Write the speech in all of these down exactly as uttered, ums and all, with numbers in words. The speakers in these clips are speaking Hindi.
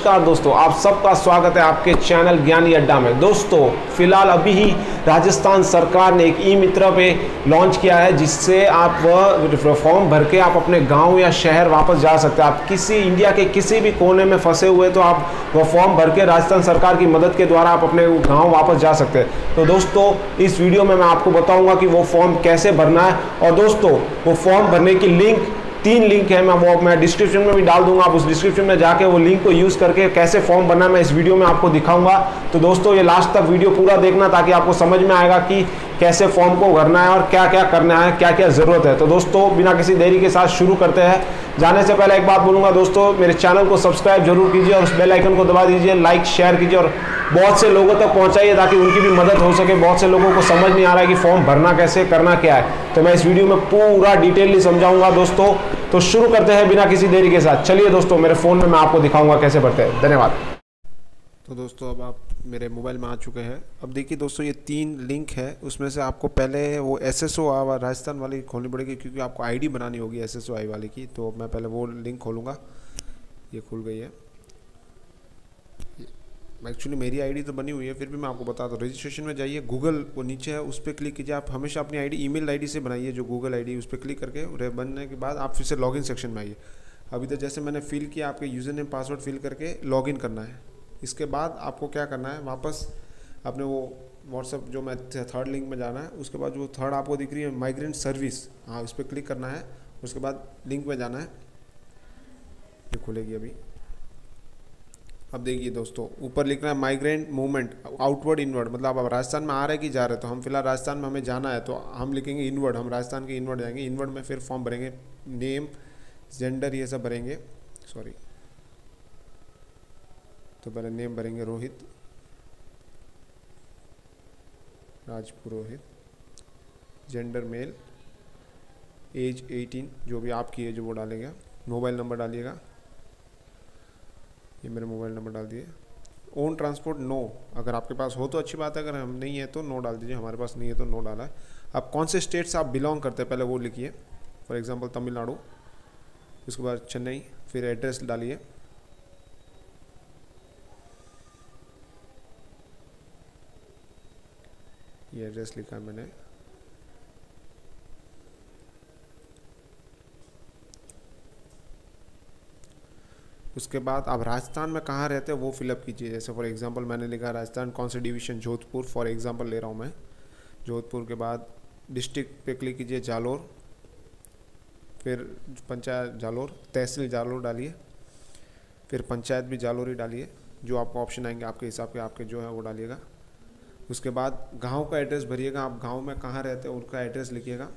नमस्कार दोस्तों, आप सबका स्वागत है आपके चैनल ज्ञानी अड्डा में। दोस्तों फिलहाल अभी ही राजस्थान सरकार ने एक ई मित्र पे लॉन्च किया है, जिससे आप वह फॉर्म भर के आप अपने गांव या शहर वापस जा सकते हैं। आप किसी इंडिया के किसी भी कोने में फंसे हुए तो आप वह फॉर्म भर के राजस्थान सरकार की मदद के द्वारा आप अपने गाँव वापस जा सकते हैं। तो दोस्तों इस वीडियो में मैं आपको बताऊँगा कि वो फॉर्म कैसे भरना है। और दोस्तों वो फॉर्म भरने की लिंक, तीन लिंक है, मैं वो मैं डिस्क्रिप्शन में भी डाल दूंगा। आप उस डिस्क्रिप्शन में जाके वो लिंक को यूज़ करके कैसे फॉर्म भरना मैं इस वीडियो में आपको दिखाऊंगा। तो दोस्तों ये लास्ट तक वीडियो पूरा देखना, ताकि आपको समझ में आएगा कि कैसे फॉर्म को भरना है और क्या क्या करना है, क्या क्या ज़रूरत है। तो दोस्तों बिना किसी देरी के साथ शुरू करते हैं। जाने से पहले एक बात बोलूँगा दोस्तों, मेरे चैनल को सब्सक्राइब जरूर कीजिए और उस बेल आइकन को दबा दीजिए, लाइक शेयर कीजिए और बहुत से लोगों तक पहुंचाइए, ताकि उनकी भी मदद हो सके। बहुत से लोगों को समझ नहीं आ रहा है कि फॉर्म भरना कैसे, करना क्या है, तो मैं इस वीडियो में पूरा डिटेलली समझाऊंगा दोस्तों। तो शुरू करते हैं बिना किसी देरी के साथ। चलिए दोस्तों, मेरे फ़ोन में मैं आपको दिखाऊंगा कैसे भरते हैं। धन्यवाद। तो दोस्तों अब आप मेरे मोबाइल में आ चुके हैं। अब देखिए दोस्तों, ये तीन लिंक है, उसमें से आपको पहले वो एस एस ओ राजस्थान वाली खोलनी पड़ेगी, क्योंकि आपको आईडी बनानी होगी एस एस ओ आई वाले की। तो मैं पहले वो लिंक खोलूँगा। ये खुल गई है। एक्चुअली मेरी आईडी तो बनी हुई है, फिर भी मैं आपको बता दूँ। रजिस्ट्रेशन में जाइए, गूगल वो नीचे है, उस पर क्लिक कीजिए। आप हमेशा अपनी आईडी ईमेल आईडी से बनाइए, जो गूगल आईडी, उस पर क्लिक करके बनने के बाद आप फिर से लॉगिन सेक्शन में आइए। अभी तो जैसे मैंने फिल किया, आपके यूज़र नेम पासवर्ड फिल करके लॉगिन करना है। इसके बाद आपको क्या करना है, वापस अपने वो व्हाट्सअप जो मैं थर्ड लिंक में जाना है। उसके बाद जो थर्ड आपको दिख रही है माइग्रेंट सर्विस, हाँ उस पर क्लिक करना है। उसके बाद लिंक में जाना है, ये खुलेगी अभी। अब देखिए दोस्तों, ऊपर लिख रहा है माइग्रेंट मूवमेंट आउटवर्ड इनवर्ड, मतलब आप राजस्थान में आ रहे हैं कि जा रहे हैं। तो हम फिलहाल राजस्थान में हमें जाना है, तो हम लिखेंगे इनवर्ड, हम राजस्थान के इनवर्ड जाएंगे। इनवर्ड में फिर फॉर्म भरेंगे, नेम जेंडर ये सब भरेंगे। सॉरी, तो पहले नेम भरेंगे Rohit Rajpurohit, gender male, age अठारह जो भी आपकी एज वो डालेगा। मोबाइल नंबर डालिएगा, ये मेरे मोबाइल नंबर डाल दिए। ओन ट्रांसपोर्ट नो, अगर आपके पास हो तो अच्छी बात है, अगर हम नहीं है तो नो डाल दीजिए। हमारे पास नहीं है तो नो डाला है। अब कौन से स्टेट से आप बिलोंग करते हैं पहले वो लिखिए। फॉर एग्जांपल तमिलनाडु, उसके बाद चेन्नई, फिर एड्रेस डालिए। ये एड्रेस लिखा है मैंने। उसके बाद आप राजस्थान में कहाँ रहते हैं वो फिलअप कीजिए। जैसे फॉर एग्जांपल मैंने लिखा राजस्थान कौन से डिवीज़न, जोधपुर फॉर एग्जांपल ले रहा हूँ मैं, जोधपुर। के बाद डिस्ट्रिक्ट पे क्लिक कीजिए, जालोर, फिर पंचायत जालोर, तहसील जालोर डालिए, फिर पंचायत भी जालोर ही डालिए। जो आपको ऑप्शन आएंगे आपके हिसाब के, आपके जो है वो डालिएगा। उसके बाद गाँव का एड्रेस भरिएगा, आप गाँव में कहाँ रहते हैं उनका एड्रेस लिखिएगा।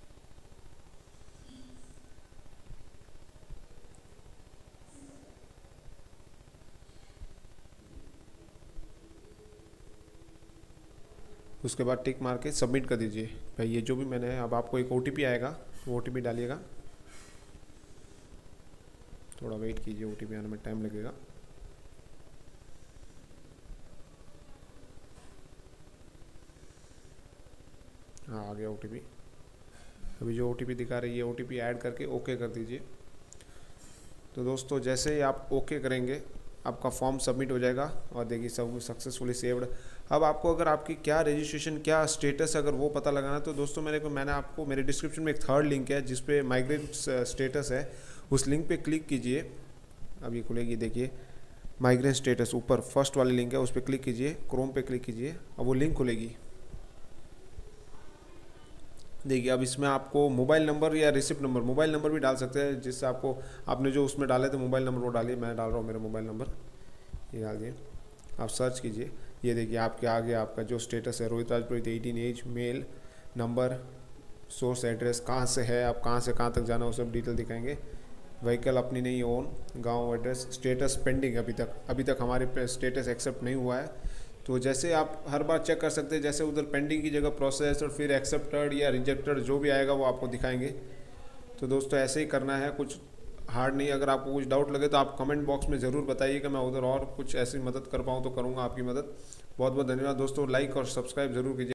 उसके बाद टिक मार के सबमिट कर दीजिए। भाई ये जो भी मैंने, अब आपको एक ओटीपी आएगा, वो ओटीपी डालिएगा। थोड़ा वेट कीजिए, ओटीपी आने में टाइम लगेगा। हाँ आ गया ओटीपी। अभी जो ओटीपी दिखा रही है, ओटीपी ऐड करके ओके कर दीजिए। तो दोस्तों जैसे ही आप ओके करेंगे, आपका फॉर्म सबमिट हो जाएगा और देखिए सब सक्सेसफुली सेव्ड। अब आपको अगर आपकी क्या रजिस्ट्रेशन, क्या स्टेटस, अगर वो पता लगाना, तो दोस्तों मेरे को मैंने आपको मेरे डिस्क्रिप्शन में एक थर्ड लिंक है जिस पे माइग्रेंट स्टेटस है, उस लिंक पे क्लिक कीजिए। अब ये खुलेगी, देखिए माइग्रेंट स्टेटस, ऊपर फर्स्ट वाली लिंक है, उस पर क्लिक कीजिए, क्रोम पे क्लिक कीजिए, अब वो लिंक खुलेगी। देखिए अब इसमें आपको मोबाइल नंबर या रिसिप्ट नंबर, मोबाइल नंबर भी डाल सकते हैं, जिससे आपको आपने जो उसमें डाले थे मोबाइल नंबर वो डालिए। मैं डाल रहा हूँ मेरा मोबाइल नंबर, ये डाल दिए। आप सर्च कीजिए, ये देखिए आपके आगे आपका जो स्टेटस है, Rohit Rajpurohit, eighteen age, male, number, source address, कहाँ से है, आप कहाँ से कहाँ तक जाना, वो सब डिटेल दिखाएंगे। व्हीकल अपनी नहीं है, ओन, गाँव एड्रेस, स्टेटस पेंडिंग, अभी तक अभी तक हमारे स्टेटस एक्सेप्ट नहीं हुआ है। तो जैसे आप हर बार चेक कर सकते हैं, जैसे उधर पेंडिंग की जगह प्रोसेस और फिर एक्सेप्टेड या रिजेक्टेड जो भी आएगा वो आपको दिखाएंगे। तो दोस्तों ऐसे ही करना है, कुछ हार्ड नहीं। अगर आपको कुछ डाउट लगे तो आप कमेंट बॉक्स में ज़रूर बताइएगा, मैं उधर और कुछ ऐसी मदद कर पाऊँ तो करूँगा आपकी मदद। बहुत बहुत धन्यवाद दोस्तों, लाइक और सब्सक्राइब जरूर कीजिए।